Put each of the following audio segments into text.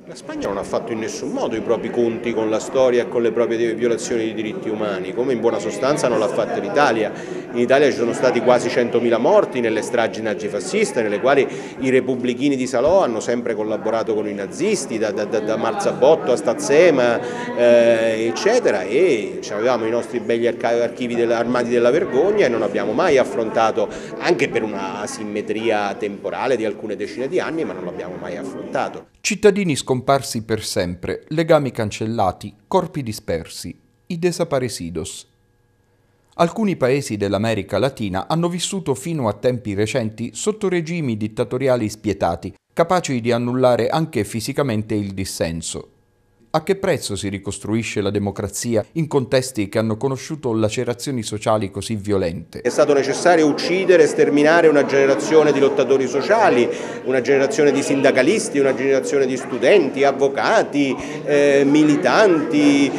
La Spagna non ha fatto in nessun modo i propri conti con la storia e con le proprie violazioni di diritti umani, come in buona sostanza non l'ha fatto l'Italia. In Italia ci sono stati quasi 100.000 morti nelle stragi nazifasciste, nelle quali i repubblichini di Salò hanno sempre collaborato con i nazisti, da Marzabotto a Stazzema, eccetera, e avevamo i nostri begli archivi armati della vergogna e non abbiamo mai affrontato, anche per una asimmetria temporale di alcune decine di anni, ma non l'abbiamo mai affrontato. Cittadini scomparsi per sempre, legami cancellati, corpi dispersi, i desaparecidos. Alcuni paesi dell'America Latina hanno vissuto fino a tempi recenti sotto regimi dittatoriali spietati, capaci di annullare anche fisicamente il dissenso. A che prezzo si ricostruisce la democrazia in contesti che hanno conosciuto lacerazioni sociali così violente? È stato necessario uccidere e sterminare una generazione di lottatori sociali, una generazione di sindacalisti, una generazione di studenti, avvocati, militanti,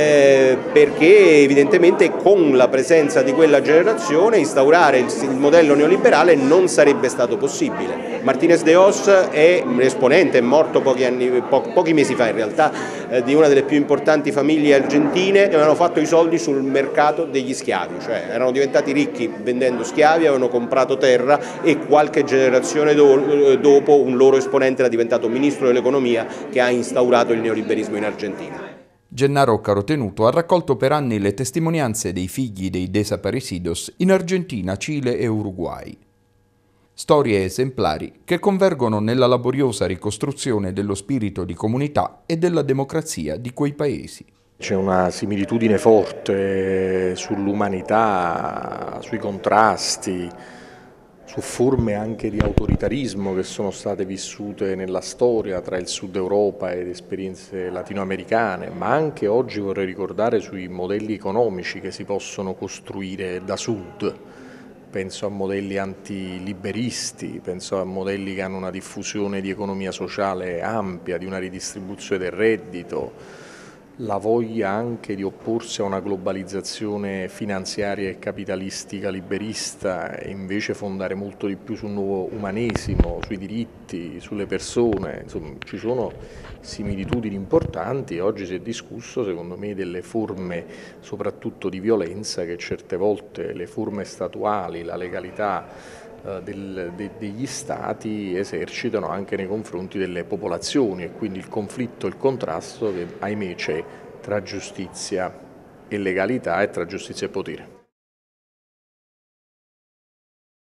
perché evidentemente con la presenza di quella generazione instaurare il modello neoliberale non sarebbe stato possibile. Martínez de Hoz è un esponente, è morto pochi mesi fa in realtà, di una delle più importanti famiglie argentine che avevano fatto i soldi sul mercato degli schiavi, cioè erano diventati ricchi vendendo schiavi, avevano comprato terra e qualche generazione dopo un loro esponente era diventato ministro dell'economia che ha instaurato il neoliberismo in Argentina. Gennaro Carotenuto ha raccolto per anni le testimonianze dei figli dei desaparecidos in Argentina, Cile e Uruguay. Storie esemplari che convergono nella laboriosa ricostruzione dello spirito di comunità e della democrazia di quei paesi. C'è una similitudine forte sull'umanità, sui contrasti, su forme anche di autoritarismo che sono state vissute nella storia tra il Sud Europa ed esperienze latinoamericane, ma anche oggi vorrei ricordare sui modelli economici che si possono costruire da Sud. Penso a modelli antiliberisti, penso a modelli che hanno una diffusione di economia sociale ampia, di una ridistribuzione del reddito, la voglia anche di opporsi a una globalizzazione finanziaria e capitalistica liberista e invece fondare molto di più sul nuovo umanesimo, sui diritti, sulle persone. Insomma, ci sono similitudini importanti e oggi si è discusso secondo me delle forme soprattutto di violenza che certe volte le forme statuali, la legalità degli stati esercitano anche nei confronti delle popolazioni e quindi il conflitto, il contrasto che ahimè c'è tra giustizia e legalità e tra giustizia e potere.